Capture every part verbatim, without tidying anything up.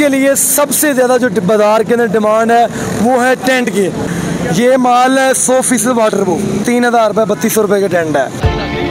उनके लिए सबसे ज़्यादा जो बाज़ार के अंदर डिमांड है वो है टेंट की। ये माल है सौ फीसद वाटर प्रूफ, तीन हज़ार रुपये बत्तीस सौ रुपये का टेंट है।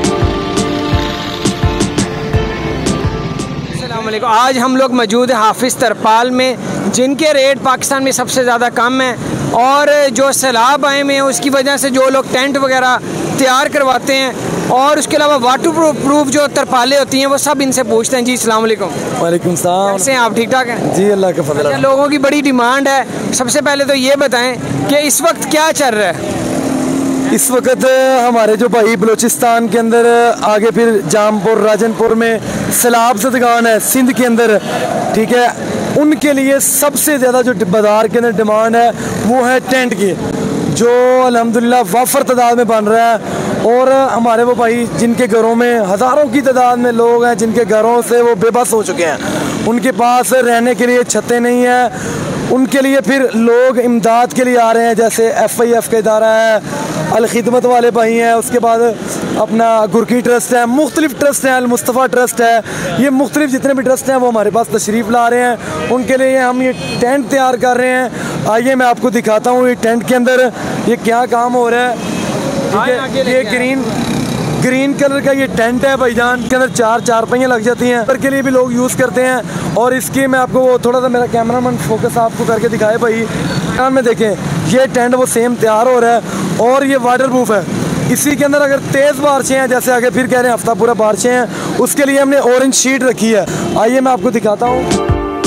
आज हम लोग मौजूद हैं हाफिज़ तरपाल में, जिनके रेट पाकिस्तान में सबसे ज़्यादा कम है, और जो सैलाब आए में है उसकी वजह से जो लोग टेंट वगैरह तैयार करवाते हैं, और उसके अलावा वाटर प्रूफ जो तरपालें होती हैं वो सब इनसे पूछते हैं। जी अस्सलाम वालेकुम। वालेकुम सलाम। कैसे हैं आप? ठीक ठाक हैं जी, अल्लाह का फजल है। लोगों की बड़ी डिमांड है, सबसे पहले तो ये बताएं कि इस वक्त क्या चल रहा है? इस वक्त हमारे जो भाई बलूचिस्तान के अंदर आगे फिर जामपुर राजनपुर में सैलाब ज़दगान है सिंध के अंदर, ठीक है, उनके लिए सबसे ज़्यादा जो बाज़ार के अंदर डिमांड है वो है टेंट की, जो अल्हम्दुलिल्लाह वाफर तादाद में बन रहा है। और हमारे वो भाई जिनके घरों में हज़ारों की तादाद में लोग हैं, जिनके घरों से वो बेबस हो चुके हैं, उनके पास रहने के लिए छतें नहीं हैं, उनके लिए फिर लोग इमदाद के लिए आ रहे हैं। जैसे एफ आई एफ का इदारा है, अल खिदमत वाले भाई हैं, उसके बाद अपना गुरकी ट्रस्ट है, मुख्तलिफ ट्रस्ट हैं, अल मुस्तफ़ा ट्रस्ट है, ये मुख्तलिफ जितने भी ट्रस्ट हैं वो हमारे पास तशरीफ़ ला रहे हैं। उनके लिए हम ये टेंट तैयार कर रहे हैं। आइए मैं आपको दिखाता हूँ ये टेंट के अंदर ये क्या काम हो रहा है। ये ग्रीन ग्रीन कलर का ये टेंट है भाईजान, के अंदर चार चार पहियाँ लग जाती हैं, पर के लिए भी लोग यूज़ करते हैं। और इसकी मैं आपको थोड़ा सा मेरा कैमरामैन फोकस आपको करके दिखाए भाई, कान में देखें, ये टेंट वो सेम तैयार हो रहा है और ये वाटर प्रूफ है। इसी के अंदर अगर तेज़ बारिशें हैं, जैसे आगे फिर कह रहे हैं हफ्ता पूरा बारिशें हैं, उसके लिए हमने ऑरेंज शीट रखी है। आइए मैं आपको दिखाता हूँ।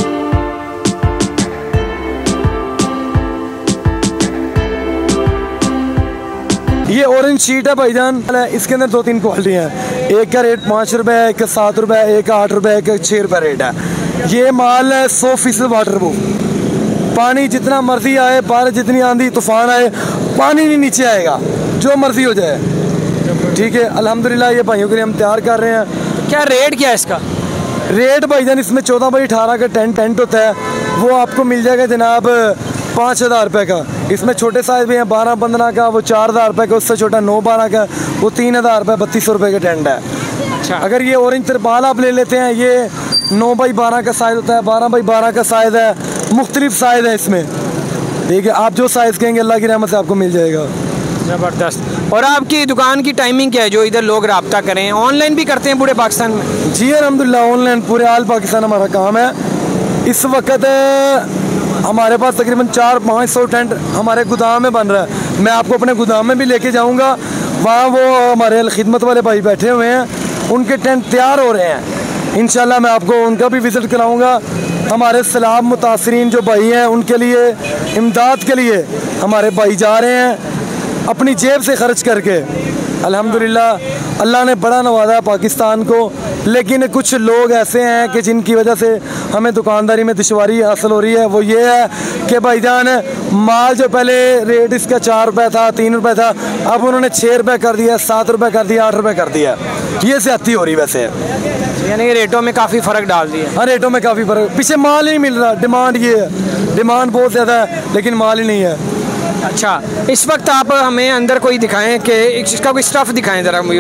ये ऑरेंज शीट है भाईजान, इसके अंदर दो तीन क्वालिटी हैं, एक का रेट पाँच रुपये है, एक का सात रुपये है, एक का आठ रुपये है, एक का छः रुपये रेट है। ये माल है सौ फीसद वाटर प्रूफ, पानी जितना मर्जी आए, बारिश जितनी आंधी तूफान आए, पानी नहीं नीचे आएगा, जो मर्जी हो जाए, ठीक है। अल्हम्दुलिल्लाह ये भाइयों के लिए हम तैयार कर रहे हैं। क्या रेट क्या है इसका? रेट भाईजान इसमें चौदह बाई अठारह का टेंट टेंट होता है, वो आपको मिल जाएगा जनाब पाँच हज़ार रुपये का। इसमें छोटे साइज भी हैं, बारह पंद्रह का, वो चार हज़ार रुपये का, उससे छोटा नौ बारह का, वो तीन हज़ार रुपये बत्तीस सौ रुपये का टेंट है। अच्छा, अगर ये ऑरेंज तरपाल आप ले लेते हैं, ये नौ बाई बारह का साइज़ होता है, बारह बाई बारह का साइज़ है, मुख्तलिफ साइज़ है इसमें, ठीक है। आप जो साइज़ कहेंगे अल्लाह की रहमत से आपको मिल जाएगा। ज़बरदस्त। और आपकी दुकान की टाइमिंग क्या है, जो इधर लोग रब्ता करें? ऑनलाइन भी करते हैं पूरे पाकिस्तान में? जी अल्हम्दुलिल्लाह, ऑनलाइन पूरे आल पाकिस्तान हमारा काम है। इस वक्त हमारे पास तकरीबन चार पाँच सौ टेंट हमारे गोदाम में बन रहा है। मैं आपको अपने गोदाम में भी लेके जाऊंगा, वहाँ वो हमारे अल खिदमत वाले भाई बैठे हुए हैं, उनके टेंट तैयार हो रहे हैं। इंशाल्लाह मैं आपको उनका भी विज़िट कराऊंगा। हमारे सैलाब मुतासरीन जो भाई हैं उनके लिए इमदाद के लिए हमारे भाई जा रहे हैं अपनी जेब से खर्च करके। अल्हम्दुलिल्लाह अल्लाह ने बड़ा नवाजा पाकिस्तान को, लेकिन कुछ लोग ऐसे हैं कि जिनकी वजह से हमें दुकानदारी में दुश्वारी हासिल हो रही है। वो ये है कि भाईजान माल जो पहले रेट इसका चार रुपये था, तीन रुपये था, अब उन्होंने छः रुपये कर दिया, सात रुपये कर दिया, आठ रुपये कर दिया। ये ज़्यादती हो रही वैसे, यानी रेटों में काफ़ी फ़र्क डाल दिया। हाँ, रेटों में काफ़ी फ़र्क, पीछे माल ही नहीं मिल रहा। डिमांड ये है, डिमांड बहुत ज़्यादा है लेकिन माल ही नहीं है। अच्छा, इस वक्त आप हमें अंदर कोई दिखाएं कि इसका कोई स्टफ़ दिखाएं ज़रा मुझे।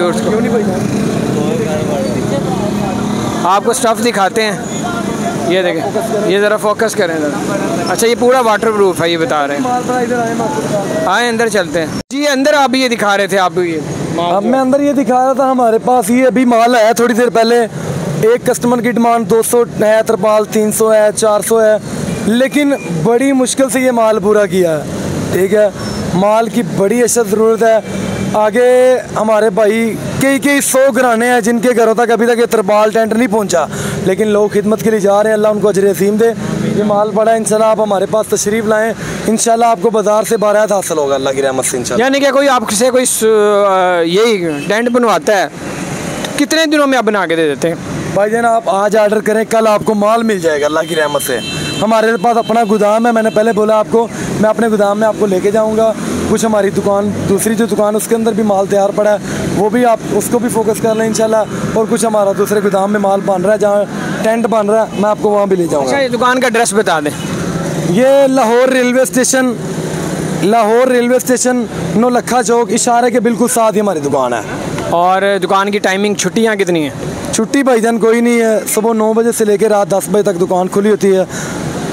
आपको स्टफ़ दिखाते हैं, ये देखें, ये ज़रा फोकस करें ज़रा। अच्छा, ये पूरा वाटर प्रूफ है, ये बता रहे हैं। आए अंदर चलते हैं जी। अंदर आप ये दिखा रहे थे, आप ये अब मैं अंदर ये दिखा रहा था, हमारे पास ये अभी माल है थोड़ी देर पहले। एक कस्टमर की डिमांड दो सौ है तरपाल, तीन सौ है, चार सौ है, लेकिन बड़ी मुश्किल से ये माल पूरा किया है, ठीक है। माल की बड़ी अशद ज़रूरत है। आगे हमारे भाई कई कई सौ घराने हैं जिनके घरों तक अभी तक ये तरपाल टेंट नहीं पहुंचा, लेकिन लोग खिदमत के लिए जा रहे हैं। अल्लाह उनको अजर अज़ीम दे। ये माल पड़ा है, इंशाल्लाह आप हमारे पास तशरीफ़ लाएँ, इंशाल्लाह आपको बाज़ार से बारात हासिल होगा अल्लाह की रहमत से इंशाल्लाह। यानी कि कोई आपसे कोई यही टेंट बनवाता है, कितने दिनों में आप बना के दे देते हैं? भाईजान आप आज ऑर्डर करें, कल आपको माल मिल जाएगा अल्लाह की रहमत से। हमारे पास अपना गोदाम है, मैंने पहले बोला आपको, मैं अपने गोदाम में आपको लेके जाऊंगा। कुछ हमारी दुकान, दूसरी जो दुकान उसके अंदर भी माल तैयार पड़ा है, वो भी आप उसको भी फोकस कर लें इंशाल्लाह। और कुछ हमारा दूसरे गोदाम में माल बन रहा है, जहाँ टेंट बन रहा है, मैं आपको वहाँ भी ले जाऊँगा। अच्छा, ये दुकान का एड्रेस बता दें। ये Lahore railway station, Lahore railway station Naulakha Chowk इशारे के बिल्कुल साथ ही हमारी दुकान है। और दुकान की टाइमिंग, छुट्टियाँ कितनी हैं? छुट्टी भाईजान कोई नहीं है, सुबह नौ बजे से लेकर रात दस बजे तक दुकान खुली होती है।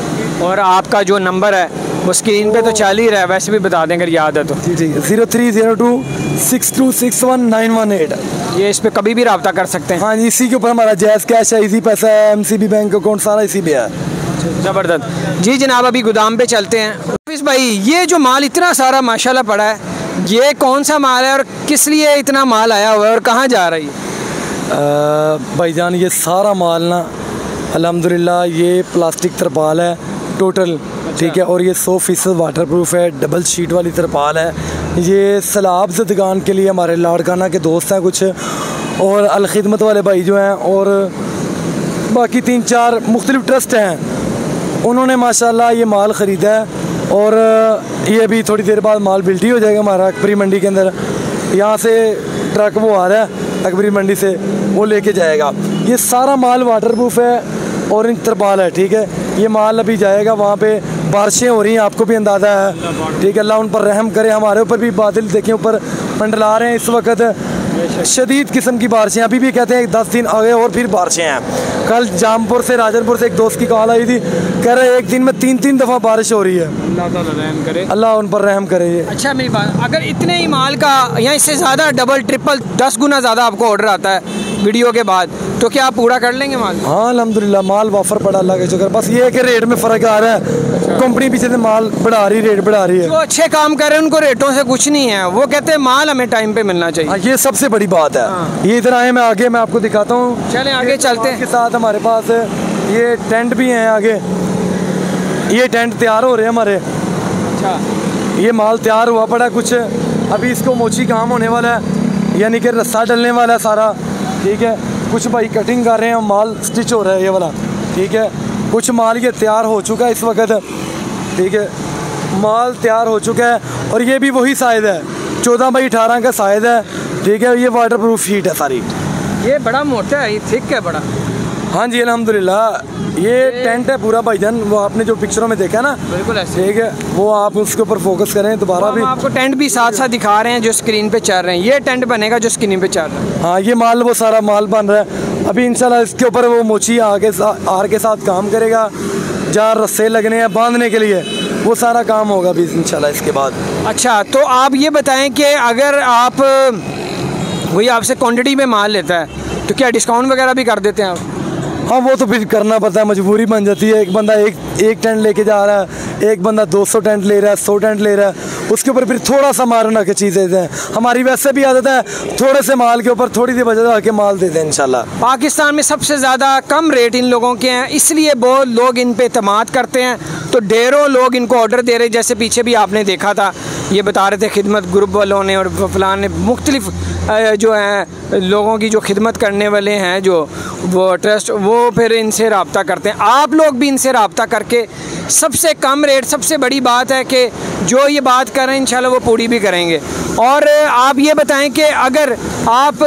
और आपका जो नंबर है वो स्क्रीन पे तो चल ही रहा है, वैसे भी बता दें अगर याद है तो। जी जी zero three zero two six two six one nine one eight. ये इस पे कभी भी रब्ता कर सकते हैं। हाँ जी, इसी के ऊपर हमारा जैज़ कैश है, इजी पैसा है, M C B bank account सारा इसी पे है। ज़बरदस्त। जी जनाब, अभी गोदाम पे चलते हैं। हाफिज़ भाई, ये जो माल इतना सारा माशाल्लाह पड़ा है, ये कौन सा माल है और किस लिए इतना माल आया हुआ है और कहाँ जा रही है? भाईजान ये सारा माल ना अल्हम्दुलिल्लाह ये प्लास्टिक तरपाल है टोटल, ठीक है, और ये सौ फीसद वाटर प्रूफ है, डबल शीट वाली तरपाल है। ये सैलाब ज़दगान के लिए हमारे लाड़काना के दोस्त हैं कुछ, और अल खिदमत वाले भाई जो हैं, और बाकी तीन चार मुख्तलिफ ट्रस्ट हैं, उन्होंने माशाल्लाह ये माल ख़रीदा है। और ये अभी थोड़ी देर बाद माल बिल्टी हो जाएगा हमारा अकबरी मंडी के अंदर। यहाँ से ट्रक वो आ रहा है अकबरी मंडी से, वो लेके जाएगा। ये सारा माल वाटर प्रूफ है और इन तरपाल है, ठीक है। ये माल अभी जाएगा वहाँ पे। बारिशें हो रही हैं, आपको भी अंदाज़ा है, ठीक है। अल्लाह उन पर रहम करे। हमारे ऊपर भी बादल देखें ऊपर मंडला रहे हैं इस वक्त, शदीद किस्म की बारिशें। अभी भी कहते हैं दस दिन आगे और फिर बारिशें हैं। कल जामपुर से राजनपुर से एक दोस्त की कॉल आई थी, कह रहे एक दिन में तीन तीन दफ़ा बारिश हो रही है। अल्लाह ताला रहम करे, अल्लाह उन पर रहम करे। ये अच्छा मेरी बात, अगर इतने ही माल का या इससे ज़्यादा डबल ट्रिपल दस गुना ज़्यादा आपको ऑर्डर आता है वीडियो के बाद, तो क्या आप पूरा कर लेंगे माल? हाँ अल्हम्दुलिल्लाह माल वाफर पड़ा, अल्लाह का शुक्र। बस ये है कि रेट में फ़र्क आ रहा है, कंपनी पीछे से माल बढ़ा रही, रेट बढ़ा रही है। जो अच्छे काम कर रहे हैं उनको रेटों से कुछ नहीं है, वो कहते हैं माल हमें टाइम पे मिलना चाहिए। हाँ, ये सबसे बड़ी बात है। हाँ। ये इधर आए, मैं आगे मैं आपको दिखाता हूँ। चलें आगे चलते हैं। के साथ हमारे पास ये टेंट भी हैं आगे, ये टेंट तैयार हो रहे हैं हमारे। अच्छा, ये माल तैयार हुआ पड़ा कुछ, अभी इसको मोची काम होने वाला है, यानी कि रस्सा डलने वाला है सारा, ठीक है। कुछ भाई कटिंग कर रहे हैं, माल स्टिच हो रहा है ये वाला, ठीक है। कुछ माल ये तैयार हो चुका है इस वक्त, ठीक है। माल तैयार हो चुका है और ये भी वही साइज़ है, चौदह बाई अठारह का साइज़ है, ठीक है। ये वाटर प्रूफ शीट है सारी। ये बड़ा मोटा है, ये थिक है बड़ा। हाँ जी अल्हम्दुलिल्लाह। ये टेंट है पूरा भाईजान, वो आपने जो पिक्चरों में देखा ना, बिल्कुल ऐसे, ठीक है। वो आप उसके ऊपर फोकस करें दोबारा भी। आपको टेंट भी साथ साथ दिखा रहे हैं जो स्क्रीन पे चल रहे हैं। ये टेंट बनेगा जो स्क्रीन पे चल रहा है। हाँ, ये माल वो सारा माल बन रहा है अभी इंशाल्लाह। इसके ऊपर वो मोची आगे आर के साथ काम करेगा, जहाँ रस्से लगने हैं बांधने के लिए, वो सारा काम होगा अभी इंशाल्लाह इसके बाद। अच्छा, तो आप ये बताएं कि अगर आप वही आपसे क्वांटिटी में माल लेता है तो क्या डिस्काउंट वगैरह भी कर देते हैं आप? हाँ, वो तो फिर करना पड़ता है, मजबूरी बन जाती है। एक बंदा एक एक टेंट लेके जा रहा है, एक बंदा दो सौ टेंट ले रहा है, सौ टेंट ले रहा है, उसके ऊपर फिर थोड़ा सा मारना की चीज़ें हैं। हमारी वैसे भी आदत है थोड़े से माल के ऊपर थोड़ी सी बचत आके माल देते हैं इंशाल्लाह। पाकिस्तान में सबसे ज़्यादा कम रेट इन लोगों के हैं, इसलिए बहुत लोग इन पे एतमाद करते हैं, तो ढेरों लोग इनको ऑर्डर दे रहे। जैसे पीछे भी आपने देखा था, ये बता रहे थे खिदमत ग्रुप वालों ने और फलान ने, मुख्तलिफ जो हैं लोगों की जो खिदमत करने वाले हैं जो वो ट्रस्ट, वो फिर इनसे रब्ता करते हैं। आप लोग भी इनसे रब्ता करके सबसे कम रेट, सबसे बड़ी बात है कि जो ये बात कर रहे हैं इंशाल्लाह वो पूरी भी करेंगे। और आप ये बताएं कि अगर आप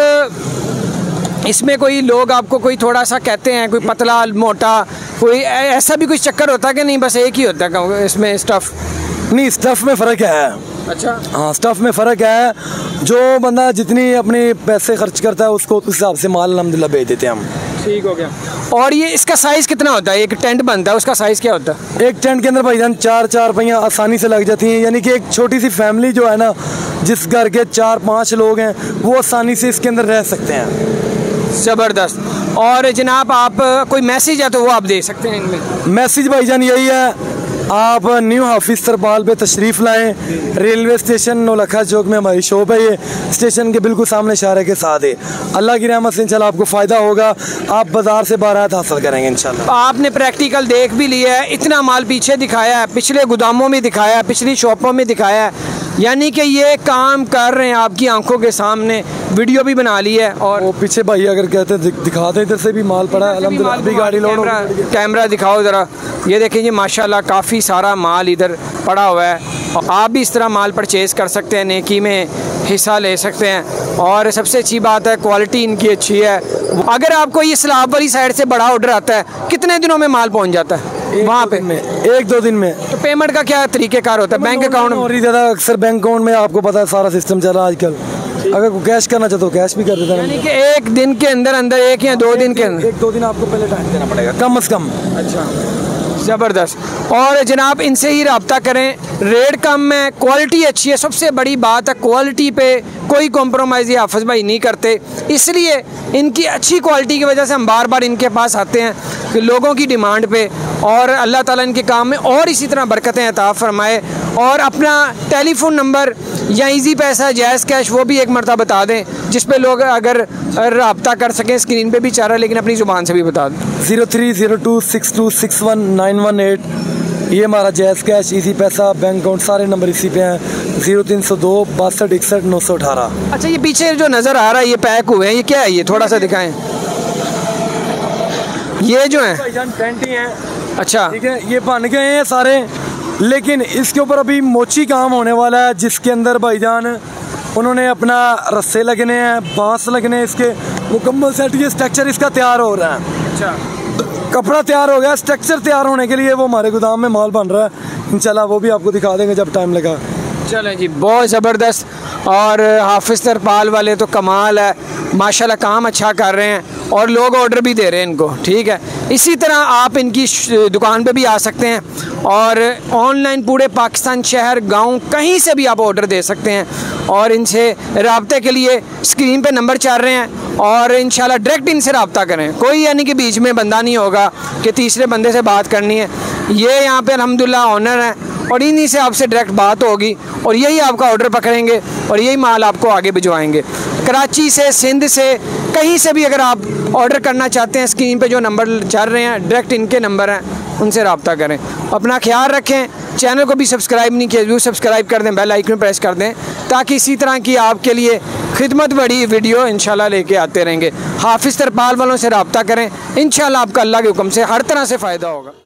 इसमें कोई लोग आपको कोई थोड़ा सा कहते हैं, कोई पतला मोटा, कोई ऐसा भी कुछ चक्कर होता है कि नहीं बस एक ही होता है इसमें स्टफ़? नहीं, स्टफ़ में फ़र्क है। अच्छा, हाँ, स्टफ़ में फ़र्क है। जो बंदा जितनी अपने पैसे खर्च करता है उसको उस हिसाब से माल अल्हम्दुलिल्लाह भेज देते हैं हम। ठीक हो गया। और ये इसका साइज़ कितना होता है? एक टेंट बनता है उसका साइज़ क्या होता है? एक टेंट के अंदर भाईजान चार चार पहियाँ आसानी से लग जाती हैं, यानी कि एक छोटी सी फैमिली जो है ना, जिस घर के चार पाँच लोग हैं, वो आसानी से इसके अंदर रह सकते हैं। ज़बरदस्त। और जनाब आप कोई मैसेज है तो वो आप दे सकते हैं इनमें? मैसेज भाईजान यही है, आप न्यू हाफिज़ तरपाल पे तशरीफ़ लाएँ। रेलवे स्टेशन नौलखा चौक में हमारी शॉप है, ये स्टेशन के बिल्कुल सामने इशारे के साथ है। अल्लाह की रहमत से इंशाल्लाह आपको फ़ायदा होगा, आप बाज़ार से बारात हासिल करेंगे इंशाल्लाह। आपने प्रैक्टिकल देख भी लिया है, इतना माल पीछे दिखाया है, पिछले गोदामों में दिखाया है, पिछली शॉपों में दिखाया है, यानी कि ये काम कर रहे हैं आपकी आंखों के सामने, वीडियो भी बना ली है। और वो पीछे भाई अगर कहते हैं दिखा दें, इधर से भी माल पड़ा है अल्हम्दुलिल्लाह। अभी गाड़ी लोड, कैमरा दिखाओ ज़रा, ये देखें जी माशाल्लाह काफ़ी सारा माल इधर पड़ा हुआ है, और आप भी इस तरह माल परचेज़ कर सकते हैं, नेकी में हिस्सा ले सकते हैं। और सबसे अच्छी बात है क्वालिटी इनकी अच्छी है। अगर आपको ये सैलाब वाली साइड से बड़ा ऑर्डर आता है, कितने दिनों में माल पहुँच जाता है वहाँ पे? में एक दो दिन में। तो पेमेंट का क्या तरीक़ेकार होता है? बैंक अकाउंट और ज़्यादा अक्सर बैंक अकाउंट में, आपको पता है सारा सिस्टम चल रहा है आजकल। अगर कोई कैश करना चाहे तो कैश भी कर देता है, यानी कि एक दिन के अंदर अंदर, एक या दो दिन के अंदर, एक दो दिन आपको पहले टाइम देना पड़ेगा कम से कम। अच्छा, ज़बरदस्त। और जनाब इनसे ही रब्ता करें, रेट कम है, क्वालिटी अच्छी है, सबसे बड़ी बात है क्वालिटी पे कोई कॉम्प्रोमाइज़ ये हाफिज़ भाई नहीं करते, इसलिए इनकी अच्छी क्वालिटी की वजह से हम बार बार इनके पास आते हैं कि लोगों की डिमांड पे। और अल्लाह ताला इनके काम में और इसी तरह बरकतें अता फरमाए। और अपना टेलीफोन नंबर या इजी पैसा, जायज़ कैश, वो भी एक मरतबा बता दें जिस पे लोग अगर रब्ता कर सकें। स्क्रीन पे भी चाह रहा है लेकिन अपनी ज़ुबान से भी बता दें। Zero three zero two six two six one nine one eight, ये हमारा JazzCash, Easypaisa, bank account, सारे नंबर इसी पे हैं। ज़ीरो तीन सौ दो बासठ इकसठ नौ सौ अठारह। अच्छा, ये पीछे जो नज़र आ रहा है ये पैक हुए हैं, ये क्या है? ये थोड़ा सा दिखाएं। ये जो है टेंट ही है। अच्छा, ठीक है, ये बन गए हैं सारे, लेकिन इसके ऊपर अभी मोची काम होने वाला है जिसके अंदर भाईजान उन्होंने अपना रस्से लगने हैं, बांस लगने हैं, इसके मुकम्मल सेट, ये स्ट्रक्चर इसका तैयार हो रहा है। अच्छा, कपड़ा तैयार हो गया, स्ट्रक्चर तैयार होने के लिए वो हमारे गोदाम में माल बन रहा है। इंशाल्लाह वो भी आपको दिखा देंगे जब टाइम लगा। चलें जी, बहुत ज़बरदस्त। और हाफिज़ तरपाल वाले तो कमाल है, माशाल्लाह काम अच्छा कर रहे हैं और लोग ऑर्डर भी दे रहे हैं इनको। ठीक है, इसी तरह आप इनकी दुकान पे भी आ सकते हैं और ऑनलाइन पूरे पाकिस्तान, शहर, गांव, कहीं से भी आप ऑर्डर दे सकते हैं। और इनसे रब्ते के लिए स्क्रीन पे नंबर चल रहे हैं और इंशाल्लाह डायरेक्ट इनसे रब्ता करें। कोई यानी कि बीच में बंदा नहीं होगा कि तीसरे बंदे से बात करनी है। ये यहाँ पे अल्हम्दुलिल्लाह ऑनर हैं और इन्हीं से आपसे डायरेक्ट बात होगी और यही आपका ऑर्डर पकड़ेंगे और यही माल आपको आगे भिजवाएंगे। कराची से, सिंध से, कहीं से भी अगर आप ऑर्डर करना चाहते हैं, स्क्रीन पे जो नंबर चल रहे हैं डायरेक्ट इनके नंबर हैं, उनसे रब्ता करें। अपना ख्याल रखें, चैनल को भी सब्सक्राइब नहीं किया, जरूर सब्सक्राइब कर दें, बेल आइकन प्रेस कर दें ताकि इसी तरह की आपके लिए खिदमत बड़ी वीडियो इंशाल्लाह लेके आते रहेंगे। हाफिज़ तरपाल वालों से रब्ता करें, इंशाल्लाह आपका अल्लाह के हुक्म से हर तरह से फ़ायदा होगा।